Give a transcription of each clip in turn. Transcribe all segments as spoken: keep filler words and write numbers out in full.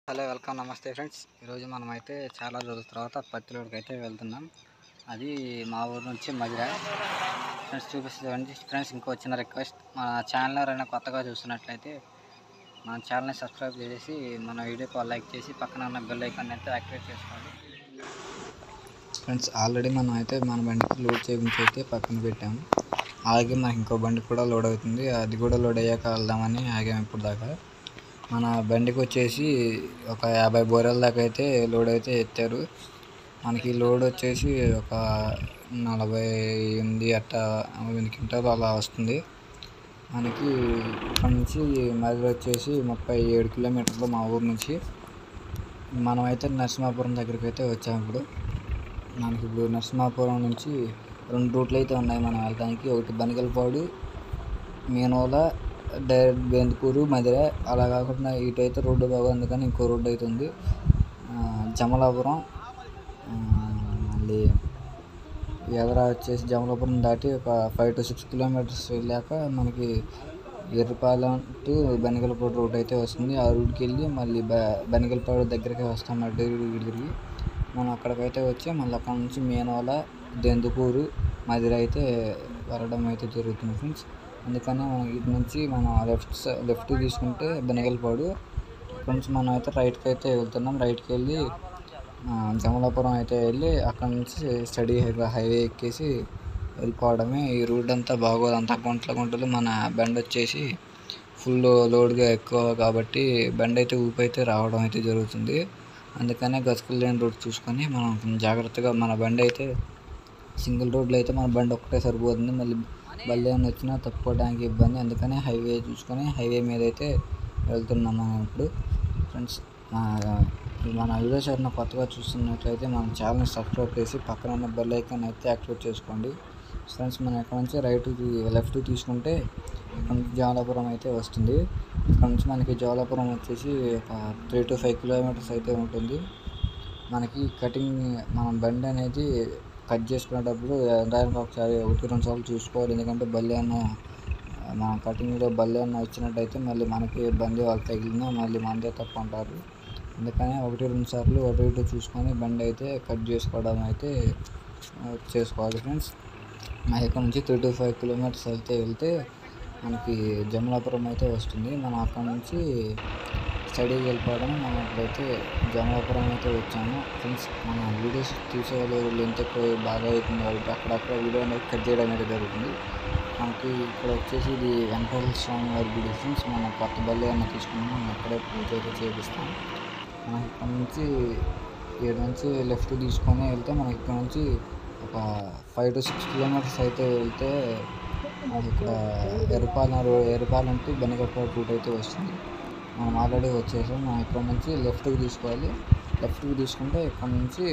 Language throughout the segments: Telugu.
హలో వెల్కమ్ నమస్తే ఫ్రెండ్స్. ఈరోజు మనమైతే చాలా రోజుల తర్వాత పత్తిలోడికి అయితే వెళ్తున్నాం. అది మా ఊరు నుంచి మధుర ఫ్రెండ్స్. చూపిస్తుంది ఫ్రెండ్స్. ఇంకో చిన్న రిక్వెస్ట్, మన ఛానల్ ఎవరైనా కొత్తగా చూస్తున్నట్లయితే మన ఛానల్ని సబ్స్క్రైబ్ చేసి మన వీడియోకి లైక్ చేసి పక్కన ఉన్న బెల్ ఐకాన్ అయితే యాక్టివేట్ చేసుకోండి ఫ్రెండ్స్. ఆల్రెడీ మనం అయితే మన బండికి లోడ్ చేయించి అయితే పక్కన పెట్టాము. అలాగే మనకి ఇంకో బండి కూడా లోడ్ అవుతుంది. అది కూడా లోడ్ అయ్యాక వెళ్దామని ఆగాము. ఇప్పుడు దాకా మన బండికి వచ్చేసి ఒక యాభై బోరెల దాకా అయితే లోడ్ అయితే ఎత్తారు. మనకి లోడ్ వచ్చేసి ఒక నలభై ఎనిమిది అట్ట ఎనిమిది క్వింటాలు అలా వస్తుంది. మనకి ఇక్కడ నుంచి మధుర వచ్చేసి ముప్పై ఏడు కిలోమీటర్లు మా ఊరు నుంచి. మనమైతే నరసింహాపురం దగ్గరికి అయితే వచ్చాము. ఇప్పుడు మనకి ఇప్పుడు నరసింహాపురం నుంచి రెండు రూట్లు అయితే ఉన్నాయి మనం వెళ్ళడానికి. ఒకటి బనిగలపాడు, మీనోల, డైరెక్ట్ బెందుకూరు, మధుర. అలా కాకుండా ఇటు అయితే రోడ్డు బాగుంది కానీ ఇంకో రోడ్డు అయితే ఉంది, జమలాపురం. మళ్ళీ ఎదరా వచ్చేసి జమలాపురం దాటి ఒక ఫైవ్ టు సిక్స్ కిలోమీటర్స్ వెళ్ళాక మనకి ఎర్రపాలెం టు బనిగలపాడు రోడ్ అయితే వస్తుంది. ఆ రూట్కి వెళ్ళి మళ్ళీ బ బనిగలపాడు దగ్గరికి వస్తాం. అడ్డు తిరిగి మనం అక్కడికైతే వచ్చి మళ్ళీ అక్కడ నుంచి మీనోల, దెందుకూరు, మధుర అయితే వెళ్ళడం అయితే జరుగుతుంది ఫ్రెండ్స్. అందుకని మనం ఇటు నుంచి మనం లెఫ్ట్ లెఫ్ట్ తీసుకుంటే బనిగలపాడు, ఇక్కడ నుంచి మనం అయితే రైట్కి అయితే వెళ్తున్నాం. రైట్కి వెళ్ళి జమలాపురం అయితే వెళ్ళి అక్కడ నుంచి స్టడీ హైవే ఎక్కేసి వెళ్ళిపోవడమే. ఈ రూట్ అంతా బాగోదు, అంతా గుంటలు గుంటలు. మన బండి వచ్చేసి ఫుల్ లోడ్గా ఎక్కువ కాబట్టి బండి అయితే ఊపి అయితే రావడం అయితే జరుగుతుంది. అందుకనే గతుకులు లేని రోడ్ చూసుకొని మనం జాగ్రత్తగా, మన బండి అయితే సింగిల్ రోడ్లో అయితే మన బండి ఒక్కటే సరిపోతుంది. మళ్ళీ బళ్ళు ఏమైనా వచ్చినా తప్పుకోవడానికి ఇబ్బంది. అందుకని హైవే చూసుకొని హైవే మీద అయితే వెళ్తున్నాం మనం ఇప్పుడు ఫ్రెండ్స్. మన వీడియోస్ ఎవరైనా కొత్తగా చూస్తున్నట్లయితే మన ఛానల్ని సబ్స్క్రైబ్ చేసి పక్కన ఉన్న బెల్ ఐకాన్ అయితే యాక్టివేట్ చేసుకోండి ఫ్రెండ్స్. మనం ఎక్కడ నుంచి రైట్ లెఫ్ట్ తీసుకుంటే ఇక్కడ నుంచి జమలాపురం అయితే వస్తుంది. ఇక్కడ నుంచి మనకి జమలాపురం వచ్చేసి ఒక త్రీ టు ఫైవ్ కిలోమీటర్స్ అయితే ఉంటుంది. మనకి కటింగ్, మనం బండి అనేది కట్ చేసుకునేటప్పుడు దానికి ఒకసారి ఒకటి రెండు సార్లు చూసుకోవాలి. ఎందుకంటే బల్లి అన్న మన కటింగ్లో బల్లి అన్న వచ్చినట్టయితే మళ్ళీ మనకి ఇబ్బంది, వాళ్ళు తగిలినా మళ్ళీ మనదే తప్పు అంటారు. అందుకని ఒకటి రెండు సార్లు అటు ఇటు చూసుకొని బండి అయితే కట్ చేసుకోవడం అయితే చేసుకోవాలి ఫ్రెండ్స్. మా ఇక్కడ నుంచి త్రీ టు ఫైవ్ కిలోమీటర్స్ అయితే వెళ్తే మనకి జమలాపురం అయితే వస్తుంది. మనం అక్కడ నుంచి స్టడీకి వెళ్ళిపోవడం. మనం ఇప్పుడైతే జమలాపురం అయితే వచ్చాము ఫ్రెండ్స్. మన వీడియోస్ తీసేవాళ్ళు లెంత్ ఎక్కువ బాగా అవుతుంది కాబట్టి అక్కడక్కడ వీడియో అనేది కట్ చేయడం అనేది జరుగుతుంది. మనకి ఇక్కడ వచ్చేసి ఇది వెంకటేశ్వర స్వామి వారి గుడి ఫ్రెండ్స్. మనం కొత్త బల్లి అన్న తీసుకున్నాం, మనం అక్కడే పూజ అయితే చేపిస్తాం. మనం ఇక్కడ నుంచి ఏడు నుంచి లెఫ్ట్ తీసుకొని వెళ్తే మనకి ఇక్కడ నుంచి ఒక ఫైవ్ టు సిక్స్ కిలోమీటర్స్ అయితే వెళ్తే మనకి ఇక్కడ ఎర్రపాలెం రో ఎర్రపాలెం టు బనిగలపాడు రూట్ అయితే వస్తుంది. మనం ఆల్రెడీ వచ్చేసాం. మనం ఇక్కడ నుంచి లెఫ్ట్కి తీసుకోవాలి. లెఫ్ట్కి తీసుకుంటే ఇక్కడ నుంచి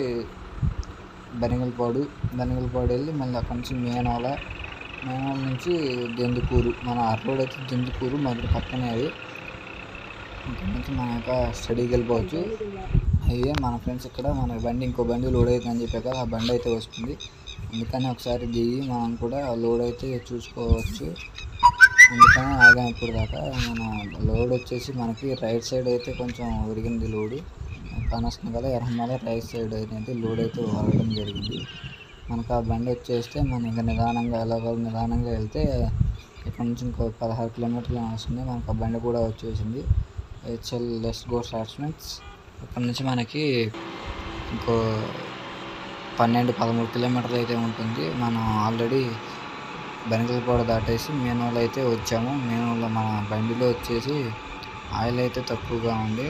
బనిగలపాడు బనిగలపాడు వెళ్ళి మళ్ళీ అక్కడ నుంచి మీనోల, మీనోల నుంచి దెందుకూరు. మన రోడ్ అయితే దెందుకూరు మధ్య పక్కనే. అది ఇక్కడ నుంచి మన యొక్క స్టడీకి వెళ్ళిపోవచ్చు. అయ్యే మన ఫ్రెండ్స్ ఇక్కడ మన బండి ఇంకో బండి లోడ్ అవుతుందని చెప్పాక ఆ బండి అయితే వస్తుంది. అందుకని ఒకసారి దిగి మనం కూడా లోడ్ అయితే చూసుకోవచ్చు. అందుకని ఆగాం ఇప్పుడు దాకా. మన లోడ్ వచ్చేసి మనకి రైట్ సైడ్ అయితే కొంచెం ఒరిగింది లోడు కానొస్తుంది కదా, ఎర్రమల రైట్ సైడ్ అయితే లోడ్ అయితే వరగడం జరిగింది. మనకు ఆ బండి వచ్చేస్తే మనం ఇంకా నిదానంగా ఎలాగో నిదానంగా వెళ్తే ఇక్కడ నుంచి ఇంకో పదహారు కిలోమీటర్లు వస్తుంది. మనకు ఆ బండి కూడా వచ్చేసింది. హెచ్ఎల్ లెస్ గో స్టార్ట్మెంట్స్. ఇక్కడ నుంచి మనకి ఇంకో పన్నెండు పదమూడు కిలోమీటర్లు అయితే ఉంటుంది. మనం ఆల్రెడీ బనిగలపాడు దాటేసి మీనోల అయితే వచ్చాము. మీనోల మన బండిలో వచ్చేసి ఆయిల్ అయితే తక్కువగా ఉంది.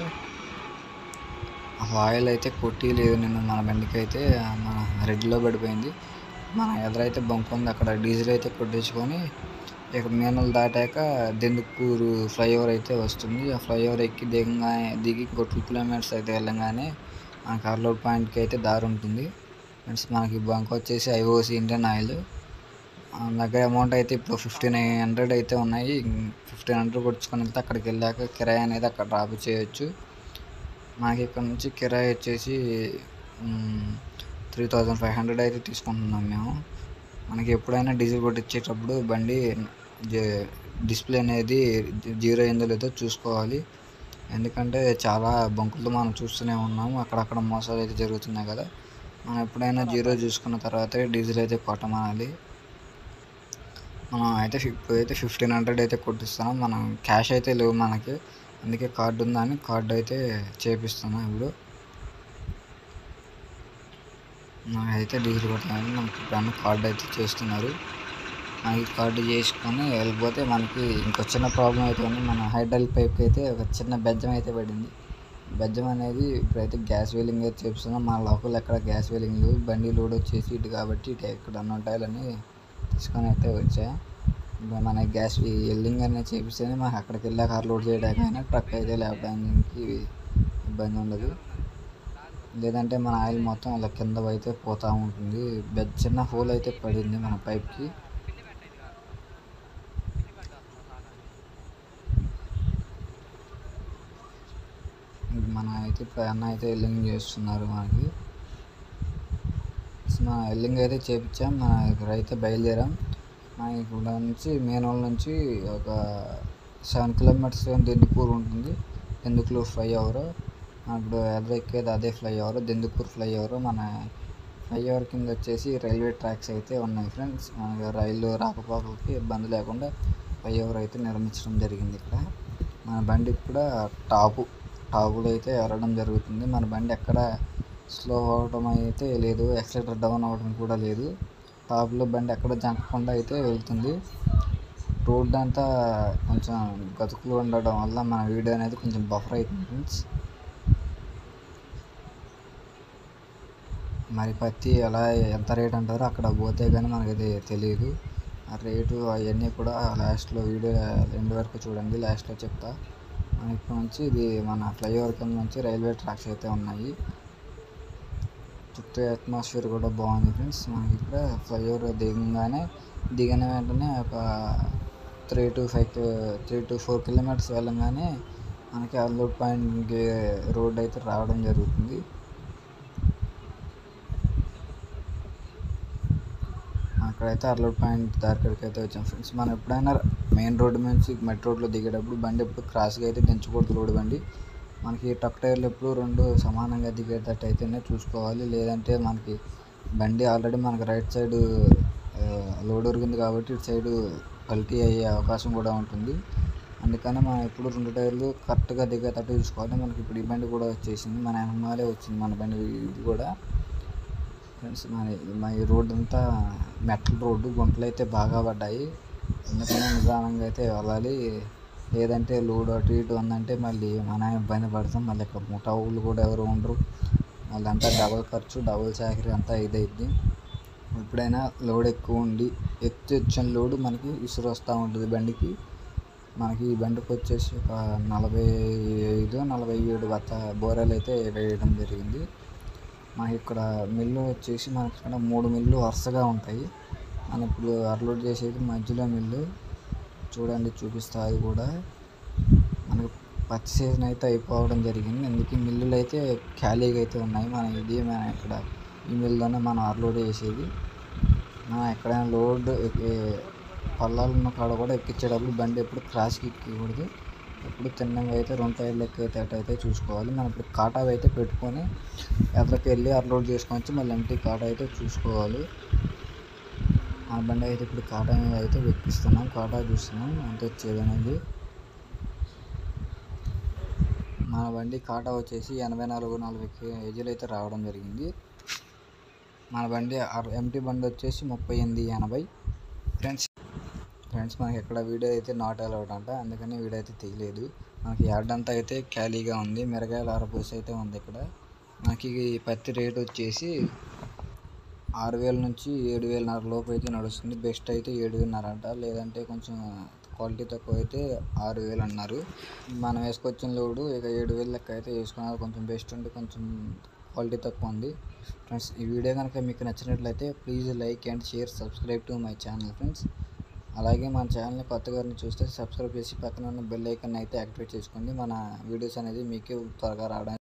ఆయిల్ అయితే కొట్టి లేదు నిన్న మన బండికి అయితే. మన రెడ్లో పడిపోయింది. మన ఎదురైతే బంక్ ఉంది, అక్కడ డీజిల్ అయితే కొట్టించుకొని ఇక మీనోలు దాటాక దెందుకూరు ఫ్లైఓవర్ అయితే వస్తుంది. ఆ ఫ్లైఓవర్ ఎక్కి దిగగానే దిగి ఇంకో టూ కిలోమీటర్స్ అయితే వెళ్ళగానే మనకి అర్లోడ్ పాయింట్కి అయితే దారి ఉంటుంది ఫ్రెండ్స్. మనకి బంక్ వచ్చేసి ఐఓసి ఇండియన్ ఆయిల్. దగ్గర అమౌంట్ అయితే ఇప్పుడు ఫిఫ్టీన్ హండ్రెడ్ అయితే ఉన్నాయి. ఫిఫ్టీన్ హండ్రెడ్ కొట్టుకొని వెళ్తే అక్కడికి వెళ్ళాక కిరాయి అనేది అక్కడ డ్రాప్ చేయొచ్చు. మనకి ఇక్కడ నుంచి కిరాయి వచ్చేసి త్రీ థౌజండ్ ఫైవ్ హండ్రెడ్ అయితే తీసుకుంటున్నాం మేము. మనకి ఎప్పుడైనా డీజిల్ కొట్టించేటప్పుడు బండి డిస్ప్లే అనేది జీరో అయిందో లేదో చూసుకోవాలి. ఎందుకంటే చాలా బంకులు మనం చూస్తూనే ఉన్నాము, అక్కడక్కడ మోసాలు అయితే జరుగుతున్నాయి కదా. మనం ఎప్పుడైనా జీరో చూసుకున్న తర్వాతే డీజిల్ అయితే కొట్టమనాలి. మనం అయితే ఇప్పుడు అయితే ఫిఫ్టీన్ హండ్రెడ్ అయితే కొట్టిస్తున్నాం, మనం క్యాష్ అయితే లేవు మనకి, అందుకే కార్డు ఉందని కార్డు అయితే చేపిస్తున్నాం. ఇప్పుడు నాకైతే డీజిల్ కొట్టాలని మనకి ఇప్పుడు కార్డు అయితే చేస్తున్నారు. మనకి కార్డు చేసుకొని వెళ్ళిపోతే మనకి ఇంకో చిన్న ప్రాబ్లం అయితే ఉంది. మన హైడ్రాలిక్ పైప్కి అయితే ఒక చిన్న బెజ్జం అయితే పడింది. బెజ్జం అనేది ఇప్పుడైతే గ్యాస్ వెల్లింగ్ అయితే చేపిస్తున్నాం. మన లోకల్ ఎక్కడ గ్యాస్ వెల్లింగ్ లేవు, బండి లోడ్ వచ్చేసి ఇటు కాబట్టి ఇటు ఎక్కడ ఉంటాయని తీసుకొని అయితే వచ్చా. మన గ్యాస్ వెల్లింగ్ అనేది చేపిస్తేనే మనకు అక్కడికి వెళ్ళాక లోడ్ చేయడానికైనా ట్రక్ అయితే లేపడానికి ఇబ్బంది ఉండదు. లేదంటే మన ఆయిల్ మొత్తం అలా కింద అయితే పోతూ ఉంటుంది. బెడ్ చిన్న హోల్ అయితే పడింది మన పైప్కి. మన అయితే ఇప్పుడు అన్న అయితే ఎల్లింగ్ చేస్తున్నారు మనకి. మన ఎల్లింగ్ అయితే చేపించాం, మన ఇక్కడ అయితే బయలుదేరాం. మన ఇక్కడ నుంచి మేనోల్ నుంచి ఒక సెవెన్ కిలోమీటర్స్ దెందుకూరు ఉంటుంది. దెందుకూరు ఫ్లైఓవర్ ఇప్పుడు ఎదురు ఎక్కేది అదే ఫ్లైఓవర్, దెందుకూరు ఫ్లైఓవర్. మన ఫ్లైఓవర్ కింద వచ్చేసి రైల్వే ట్రాక్స్ అయితే ఉన్నాయి ఫ్రెండ్స్. మనకి రైలు రాకపోకలకి ఇబ్బంది లేకుండా ఫ్లైఓవర్ అయితే నిర్మించడం జరిగింది ఇక్కడ. మన బండికి కూడా టాపు టాపులు అయితే వెళ్ళడం జరుగుతుంది. మన బండి ఎక్కడ స్లో అవ్వడం అయితే లేదు, యాక్సిలేటర్ డౌన్ అవ్వడం కూడా లేదు. టాప్లో బండి ఎక్కడ జంకకుండా అయితే వెళ్తుంది. రోడ్ అంతా కొంచెం గతుకులు ఉండడం వల్ల మన వీడియో అనేది కొంచెం బఫర్ అవుతుంది ఫ్రెండ్స్. మరి పత్తి ఎలా ఎంత రేట్ అంటారో అక్కడ పోతే కానీ మనకైతే తెలియదు. ఆ రేటు అవన్నీ కూడా లాస్ట్లో వీడియో ఎండ్ వరకు చూడండి, లాస్ట్లో చెప్తా. మన ఇక్కడ నుంచి ఇది మన ఫ్లైఓవర్ కింద నుంచి రైల్వే ట్రాక్స్ అయితే ఉన్నాయి. చుట్టూ అట్మాస్ఫియర్ కూడా బాగుంది ఫ్రెండ్స్. మనకి ఇక్కడ ఫ్లైఓవర్ దిగగానే దిగిన వెంటనే ఒక three two five three two four kilometres వెళ్ళగానే మనకి అన్లోడ్ పాయింట్ రోడ్ అయితే రావడం జరుగుతుంది. అక్కడైతే అన్లోడ్ పాయింట్ దగ్గరికి అయితే వచ్చాం ఫ్రెండ్స్. మనం ఎప్పుడైనా మెయిన్ రోడ్డు నుంచి మట్టి రోడ్లో దిగేటప్పుడు బండి ఎప్పుడు క్రాస్గా అయితే దించకూడదు. లోడ్ బండి మనకి ట్రక్ టైర్లు ఎప్పుడు రెండు సమానంగా దిగేటట్టు అయితేనే చూసుకోవాలి. లేదంటే మనకి బండి ఆల్రెడీ మనకి రైట్ సైడ్ లోడ్ ఉరిగింది కాబట్టి ఇటు సైడు పల్టీ అయ్యే అవకాశం కూడా ఉంటుంది. అందుకని మనం ఎప్పుడు రెండు టైర్లు కరెక్ట్గా దిగేటట్టు చూసుకోవాలి. మనకి ఇప్పుడు ఈ బండి కూడా వచ్చేసింది, మన వెనకమాలే వచ్చింది మన బండి ఇది కూడా ఫ్రెండ్స్. మన మా ఈ రోడ్డు అంతా మెట్ల రోడ్డు, గుంటలు అయితే బాగా పడ్డాయి. ఎందుకని నిదానంగా అయితే వెళ్ళాలి, లేదంటే లోడ్ అటు ఇటు ఉందంటే మళ్ళీ మన ఇబ్బంది పడతాం. మళ్ళీ ఇక్కడ ముఠా ఊళ్ళు కూడా ఎవరు ఉండరు, మళ్ళీ అంతా డబల్ ఖర్చు డబల్ చాకరీ అంతా ఇదైద్ది. ఎప్పుడైనా లోడ్ ఎక్కువ ఉండి ఎత్తి వచ్చిన లోడ్ మనకి విసురు వస్తూ ఉంటుంది బండికి. మనకి ఈ బండికి వచ్చేసి ఒక నలభై ఐదు నలభై ఏడు బత్త బోరాలు అయితే వేయడం జరిగింది. మనకి ఇక్కడ మిల్లు వచ్చేసి మనకి ఇక్కడ మూడు మిల్లు వరుసగా ఉంటాయి. మనం ఇప్పుడు అన్లోడ్ చేసేది మధ్యలో మిల్లు చూడండి, చూపిస్తా. అది కూడా మనకి పచ్చి సీజన్ అయితే అయిపోవడం జరిగింది, అందుకే మిల్లులు అయితే ఖాళీగా అయితే ఉన్నాయి. మనం ఇది మనం ఇక్కడ ఈ మిల్లులోనే మనం అన్లోడ్ చేసేది. మనం ఎక్కడైనా లోడ్ పల్లాలు ఉన్న కాడ కూడా ఎక్కించేటప్పుడు బండి ఎప్పుడు క్రాష్కి ఎక్కకూడదు, ఎప్పుడు తిన్నంగా అయితే రెండు టైర్లు ఎక్కేటట్టు అయితే చూసుకోవాలి. మనం ఇప్పుడు కాటా అయితే పెట్టుకొని ఎదరికి వెళ్ళి అన్లోడ్ చేసుకోవచ్చు, మళ్ళీ ఎంటీ కాటా అయితే చూసుకోవాలి. ఆ బండి అయితే ఇప్పుడు కాటా మీద అయితే ఎక్కిస్తున్నాం, కాటా చూస్తున్నాం ఎంత వచ్చేది అనేది. మన బండి కాటా వచ్చేసి ఎనభై నాలుగు నలభై కేజీలు అయితే రావడం జరిగింది. మన బండి ఎంటీ బండి వచ్చేసి ముప్పై ఎనిమిది ఎనభై ఫ్రెండ్స్. ఫ్రెండ్స్ మనకి ఎక్కడ వీడియో అయితే నాట్ అలౌడ్ అంట, అందుకని వీడియో అయితే తీయలేదు. మనకి యార్డ్ అంతా అయితే ఖాళీగా ఉంది, మిరగాయల ఆరపోసి అయితే ఉంది. ఇక్కడ మనకి పత్తి రేట్ వచ్చేసి ఆరు వేల నుంచి ఏడు వేలన్నర లోపు అయితే నడుస్తుంది. బెస్ట్ అయితే ఏడు వేలన్నర అంట, లేదంటే కొంచెం క్వాలిటీ తక్కువ అయితే ఆరు వేలు అన్నారు. మనం వేసుకొచ్చిన లోడు ఇక ఏడు వేలు లెక్క అయితే వేసుకున్నారు. కొంచెం బెస్ట్ ఉంటే కొంచెం క్వాలిటీ తక్కువ ఉంది ఫ్రెండ్స్. ఈ వీడియో కనుక మీకు నచ్చినట్లయితే please like and share, subscribe to my channel friends. అలాగే మన ఛానల్ని కొత్తగా చూస్తే సబ్స్క్రైబ్ చేసి పక్కన ఉన్న బెల్ ఐకాన్ అయితే యాక్టివేట్ చేసుకోండి. మన వీడియోస్ అనేది మీకే త్వరగా రావడానికి